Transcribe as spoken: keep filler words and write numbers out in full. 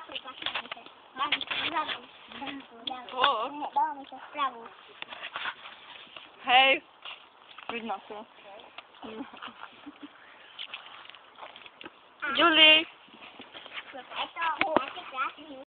O. Dało mi się sprawą. Hej. Widno się. Julie. To,